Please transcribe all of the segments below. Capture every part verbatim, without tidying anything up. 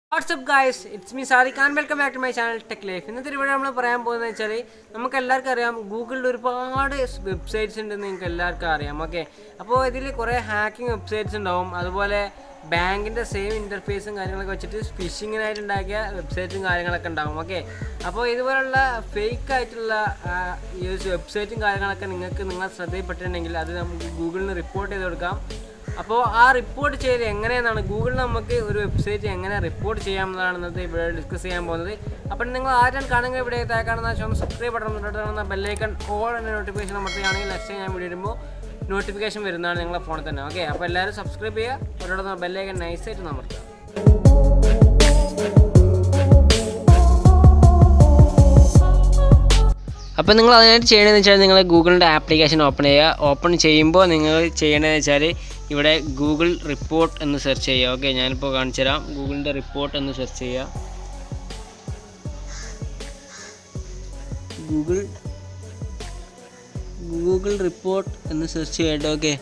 What's up guys, it's me Sadiq and welcome back to my channel Tech Life. ഇന്നത്തെ video നമ്മൾ പറയാൻ പോകുന്നത് വെച്ചാൽ നമുക്ക് എല്ലാവർക്കും അറിയാം ഗൂഗിളിൽ ഒരുപാട് വെബ്സൈറ്റ്സ് ഉണ്ടെന്ന് നിങ്ങൾക്ക് എല്ലാവർക്കും അറിയാം. ഓക്കെ, അപ്പോൾ ഇതിൽ കുറേ ഹാക്കിംഗ് വെബ്സൈറ്റ്സ് ഉണ്ടാവും. അതുപോലെ ബാങ്കിൻ്റെ സെയിം ഇൻ്റർഫേസും കാര്യങ്ങളൊക്കെ വെച്ചിട്ട് ഫിഷിങ്ങിനായിട്ട് ഉണ്ടാക്കിയ വെബ്സൈറ്റും കാര്യങ്ങളൊക്കെ ഉണ്ടാവും. ഓക്കെ, അപ്പോൾ ഇതുപോലുള്ള ഫേക്ക് ആയിട്ടുള്ള വെബ്സൈറ്റും കാര്യങ്ങളൊക്കെ നിങ്ങൾക്ക് നിങ്ങളെ ശ്രദ്ധയിൽപ്പെട്ടിട്ടുണ്ടെങ്കിൽ അത് നമുക്ക് ഗൂഗിളിന് റിപ്പോർട്ട് ചെയ്ത് കൊടുക്കാം. അപ്പോൾ ആ റിപ്പോർട്ട് ചെയ്ത് എങ്ങനെയെന്നാണ് ഗൂഗിളിൽ നമുക്ക് ഒരു വെബ്സൈറ്റ് എങ്ങനെ റിപ്പോർട്ട് ചെയ്യാമെന്നാണ് ഇന്നത്തെ ഇവിടെ ഡിസ്കസ് ചെയ്യാൻ പോകുന്നത്. അപ്പോൾ നിങ്ങൾ ആരും കാണുക ഇവിടെ കാണുന്ന ശേഷം സബ്സ്ക്രൈബ് ബട്ടൺ ബെല്ലൈക്കൺ ഓൾ എന്ന നോട്ടിഫിക്കേഷൻ അമർത്തുകയാണെങ്കിൽ നെക്സ്റ്റ് ഞാൻ വീഡിയോ ഇടുമ്പോൾ നോട്ടിഫിക്കേഷൻ വരുന്നതാണ് നിങ്ങളുടെ ഫോണിൽ തന്നെ. ഓക്കെ, അപ്പോൾ എല്ലാവരും സബ്സ്ക്രൈബ് ചെയ്യുക, ഒരിടത്ത് ബെല്ലൈക്കൺ നൈസായിട്ട് അമർത്തുക. അപ്പോൾ നിങ്ങൾ അതിനായിട്ട് ചെയ്യണമെന്ന് വെച്ചാൽ നിങ്ങൾ ഗൂഗിളിൻ്റെ ആപ്ലിക്കേഷൻ ഓപ്പൺ ചെയ്യുക. ഓപ്പൺ ചെയ്യുമ്പോൾ നിങ്ങൾ ചെയ്യേണ്ടതെന്ന് വെച്ചാൽ ഇവിടെ ഗൂഗിൾ റിപ്പോർട്ട് എന്ന് സെർച്ച് ചെയ്യുക. ഓക്കെ, ഞാനിപ്പോൾ കാണിച്ചു തരാം. ഗൂഗിളിൻ്റെ റിപ്പോർട്ട് എന്ന് സെർച്ച് ചെയ്യുക. ഗൂഗിൾ ഗൂഗിൾ റിപ്പോർട്ട് എന്ന് സെർച്ച് ചെയ്യട്ടെ. ഓക്കെ,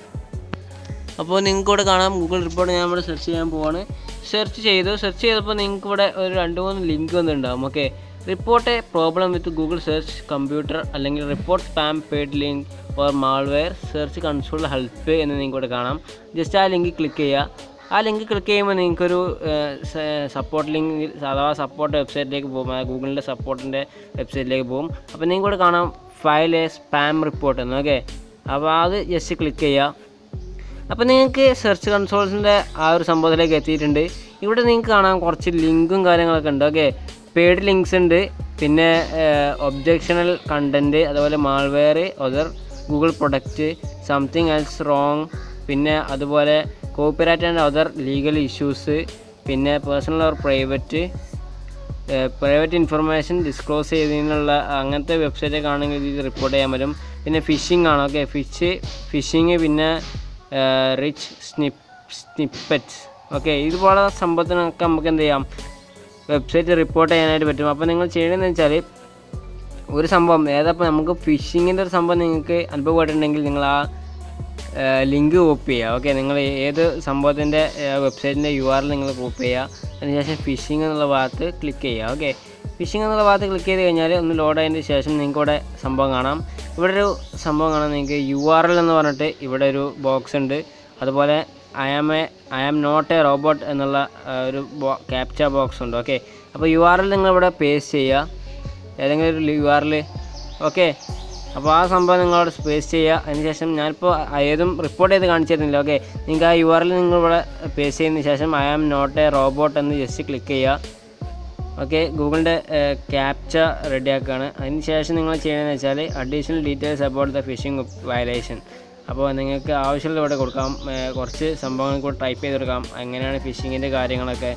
അപ്പോൾ നിങ്ങൾക്ക് ഇവിടെ കാണാം ഗൂഗിൾ റിപ്പോർട്ട്. ഞാൻ ഇവിടെ സെർച്ച് ചെയ്യാൻ പോവാണ്. സെർച്ച് ചെയ്തു. സെർച്ച് ചെയ്തപ്പോൾ നിങ്ങൾക്ക് ഇവിടെ ഒരു രണ്ട് മൂന്ന് ലിങ്ക് വന്നിട്ടുണ്ടാകും. Okay, report a problem with Google search computer, അല്ലെങ്കിൽ report spam paid link or malware search console help എന്ന് നിങ്ങൾക്ക് ഇവിടെ കാണാം. ജസ്റ്റ് ആ ലിങ്ക് ക്ലിക്ക് ചെയ്യുക. ആ ലിങ്ക് ക്ലിക്ക് ചെയ്യുമ്പോൾ നിങ്ങൾക്കൊരു സപ്പോർട്ട് ലിങ്ക് അഥവാ സപ്പോർട്ട് വെബ്സൈറ്റിലേക്ക് പോകും. ഗൂഗിളിൻ്റെ സപ്പോർട്ടിൻ്റെ വെബ്സൈറ്റിലേക്ക് പോകും. അപ്പോൾ നിങ്ങൾക്ക് ഇവിടെ കാണാം ഫയൽ എ സ്പാം റിപ്പോർട്ട് എന്ന്. ഓക്കെ, അപ്പോൾ അത് ജസ്റ്റ് ക്ലിക്ക് ചെയ്യുക. അപ്പോൾ നിങ്ങൾക്ക് സെർച്ച് കൺസോൾസിൻ്റെ ആ ഒരു സംഭവത്തിലേക്ക് എത്തിയിട്ടുണ്ട്. ഇവിടെ നിങ്ങൾക്ക് കാണാം കുറച്ച് ലിങ്കും കാര്യങ്ങളൊക്കെ ഉണ്ട്. ഓക്കെ, പെയ്ഡ് ലിങ്ക്സ് ഉണ്ട്, പിന്നെ ഒബ്ജക്ഷണൽ കണ്ടൻറ്റ്, അതുപോലെ malware, other Google product, something else wrong, പിന്നെ അതുപോലെ copyright and other legal issues, പിന്നെ personal or private private information disclose ചെയ്തതിനുള്ള അങ്ങനത്തെ വെബ്സൈറ്റൊക്കെ ആണെങ്കിൽ ഇത് റിപ്പോർട്ട് ചെയ്യാൻ പറ്റും. പിന്നെ ഫിഷിംഗ് ആണ്. ഓക്കെ, ഫിഷ് ഫിഷിങ് പിന്നെ റിച്ച് സ്നിപ്പ് സ്നിപ്പറ്റ്സ്. ഓക്കെ, ഇതുപോലെ സംഭവത്തിനൊക്കെ നമുക്ക് എന്ത് ചെയ്യാം, വെബ്സൈറ്റ് റിപ്പോർട്ട് ചെയ്യാനായിട്ട് പറ്റും. അപ്പോൾ നിങ്ങൾ ചെയ്യണമെന്ന് വെച്ചാൽ ഒരു സംഭവം ഏതപ്പോൾ നമുക്ക് ഫിഷിങ്ങിൻ്റെ ഒരു സംഭവം നിങ്ങൾക്ക് അനുഭവപ്പെട്ടിട്ടുണ്ടെങ്കിൽ നിങ്ങൾ ആ ലിങ്ക് കോപ്പി ചെയ്യുക. ഓക്കെ, നിങ്ങൾ ഏത് സംഭവത്തിൻ്റെ വെബ്സൈറ്റിൻ്റെ യു ആർ എൽ നിങ്ങൾ കോപ്പി ചെയ്യുക. അതിനുശേഷം ഫിഷിംഗ് എന്നുള്ള ഭാഗത്ത് ക്ലിക്ക് ചെയ്യുക. ഓക്കെ, ഫിഷിംഗ് എന്നുള്ള ഭാഗത്ത് ക്ലിക്ക് ചെയ്ത് കഴിഞ്ഞാൽ ഒന്ന് ലോഡ് ആയതിന് ശേഷം നിങ്ങൾക്ക് ഇവിടെ സംഭവം കാണാം. ഇവിടെ ഒരു സംഭവം കാണാം നിങ്ങൾക്ക് യു ആർ എൽ എന്ന് പറഞ്ഞിട്ട് ഇവിടെ ഒരു ബോക്സ് ഉണ്ട്. അതുപോലെ I am a I am not a robot എന്നുള്ള ഒരു ബോ ക്യാപ്ച ബോക്സ് ഉണ്ട്. ഓക്കെ, അപ്പോൾ യു ആർ എൽ നിങ്ങളിവിടെ പേസ്റ്റ് ചെയ്യുക, ഏതെങ്കിലും ഒരു യു ആർ എൽ. ഓക്കെ, അപ്പോൾ ആ സംഭവം നിങ്ങളവിടെ പേസ്റ്റ് ചെയ്യുക. അതിനുശേഷം ഞാനിപ്പോൾ ഏതും റിപ്പോർട്ട് ചെയ്ത് കാണിച്ചു തരുന്നില്ല. ഓക്കെ, നിങ്ങൾക്ക് ആ യു ആർ എൽ നിങ്ങളിവിടെ പേസ്റ്റ് ചെയ്തതിന് ശേഷം I am not a robot എന്ന് ജസ്റ്റ് ക്ലിക്ക് ചെയ്യുക. ഓക്കെ, ഗൂഗിളിൻ്റെ ക്യാപ്ച റെഡിയാക്കുകയാണ്. അതിന് ശേഷം നിങ്ങൾ ചെയ്യണമെന്ന് വെച്ചാൽ additional details about the phishing violation. അപ്പോൾ നിങ്ങൾക്ക് ആവശ്യമുള്ള ഇവിടെ കൊടുക്കാം, കുറച്ച് സംഭവങ്ങൾ കൂടെ ടൈപ്പ് ചെയ്ത് കൊടുക്കാം. എങ്ങനെയാണ് ഫിഷിങ്ങിൻ്റെ കാര്യങ്ങളൊക്കെ,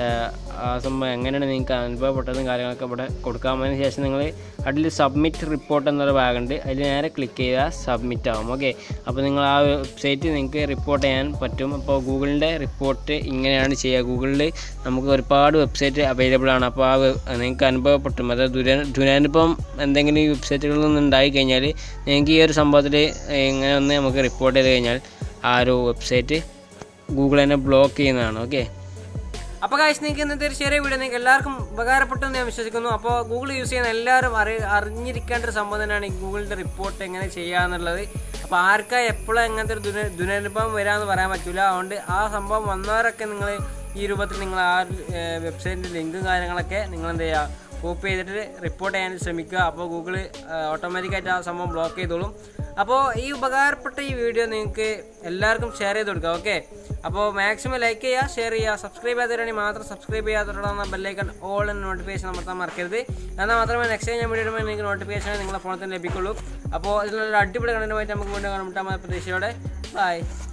ആ സംഭവം എങ്ങനെയാണ് നിങ്ങൾക്ക് അനുഭവപ്പെട്ടതും കാര്യങ്ങളൊക്കെ ഇവിടെ കൊടുക്കാം. അതിന് ശേഷം നിങ്ങൾ അതിൽ സബ്മിറ്റ് റിപ്പോർട്ട് എന്നൊരു ഭാഗമുണ്ട്, അതിൽ നേരെ ക്ലിക്ക് ചെയ്താൽ സബ്മിറ്റ് ആവും. ഓക്കെ, അപ്പോൾ നിങ്ങൾ ആ വെബ്സൈറ്റ് നിങ്ങൾക്ക് റിപ്പോർട്ട് ചെയ്യാൻ പറ്റും. അപ്പോൾ ഗൂഗിളിൻ്റെ റിപ്പോർട്ട് ഇങ്ങനെയാണ് ചെയ്യുക. ഗൂഗിളിൽ നമുക്ക് ഒരുപാട് വെബ്സൈറ്റ് അവൈലബിൾ ആണ്. അപ്പോൾ ആ നിങ്ങൾക്ക് അനുഭവപ്പെട്ടും അതായത് ദുര ദുരനുഭവം എന്തെങ്കിലും ഈ വെബ്സൈറ്റുകളിൽ നിന്ന് ഉണ്ടായി കഴിഞ്ഞാൽ നിങ്ങൾക്ക് ഈ ഒരു സംഭവത്തിൽ ഇങ്ങനെ ഒന്ന് നമുക്ക് റിപ്പോർട്ട് ചെയ്ത് കഴിഞ്ഞാൽ ആ ഒരു വെബ്സൈറ്റ് ഗൂഗിൾ തന്നെ ബ്ലോക്ക് ചെയ്യുന്നതാണ്. ഓക്കെ, അപ്പോൾ ഗൈസ് നിങ്ങൾക്ക് ഇന്നത്തെ ഒരു ചെറിയ വീഡിയോ നിങ്ങൾക്ക് എല്ലാവർക്കും ഉപകാരപ്പെട്ടെന്ന് ഞാൻ വിശ്വസിക്കുന്നു. അപ്പോൾ ഗൂഗിൾ യൂസ് ചെയ്യുന്ന എല്ലാവരും അറി അറിഞ്ഞിരിക്കേണ്ട ഒരു സംഭവം തന്നെയാണ് ഈ ഗൂഗിളിൻ്റെ റിപ്പോർട്ട് എങ്ങനെ ചെയ്യുക എന്നുള്ളത്. അപ്പോൾ ആർക്കാ എപ്പോഴും എങ്ങനത്തെ ഒരു ദുര ദുരനുഭവം വരാമെന്ന് പറയാൻ പറ്റില്ല. അതുകൊണ്ട് ആ സംഭവം വന്നവരൊക്കെ നിങ്ങൾ ഈ രൂപത്തിൽ നിങ്ങൾ ആ വെബ്സൈറ്റിൻ്റെ ലിങ്കും കാര്യങ്ങളൊക്കെ നിങ്ങൾ എന്ത് ചെയ്യുക, കോപ്പി ചെയ്തിട്ട് റിപ്പോർട്ട് ചെയ്യാൻ ശ്രമിക്കുക. അപ്പോൾ ഗൂഗിൾ ഓട്ടോമാറ്റിക്കായിട്ട് ആ സംഭവം ബ്ലോക്ക് ചെയ്തോളും. അപ്പോൾ ഈ ഉപകാരപ്പെട്ട ഈ വീഡിയോ നിങ്ങൾക്ക് എല്ലാവർക്കും ഷെയർ ചെയ്ത് കൊടുക്കുക. ഓക്കെ, അപ്പോൾ മാക്സിമം ലൈക്ക് ചെയ്യുക, ഷെയർ ചെയ്യുക, സബ്സ്ക്രൈബ് ചെയ്യാത്തവരാണെങ്കിൽ മാത്രം സബ്സ്ക്രൈബ് ചെയ്യാത്തവരോടാണ് ബെല്ലൈക്കൺ ഓൾ എന്ന നോട്ടിഫിക്കേഷൻ അമർത്താൻ മറക്കരുത്. എന്നാൽ മാത്രമേ നെക്സ്റ്റ് ടൈം ഞാൻ വീഡിയോ ഇടുമ്പോൾ നിങ്ങൾക്ക് നോട്ടിഫിക്കേഷൻ നിങ്ങളുടെ ഫോണിൽ തന്നെ ലഭിക്കുള്ളൂ. അപ്പോൾ ഇതിനുള്ള അടിപൊളി കണ്ടന്റുമായിട്ട് നമുക്ക് വീണ്ടും കാണാൻ പ്രതീക്ഷയോടെ ബൈ.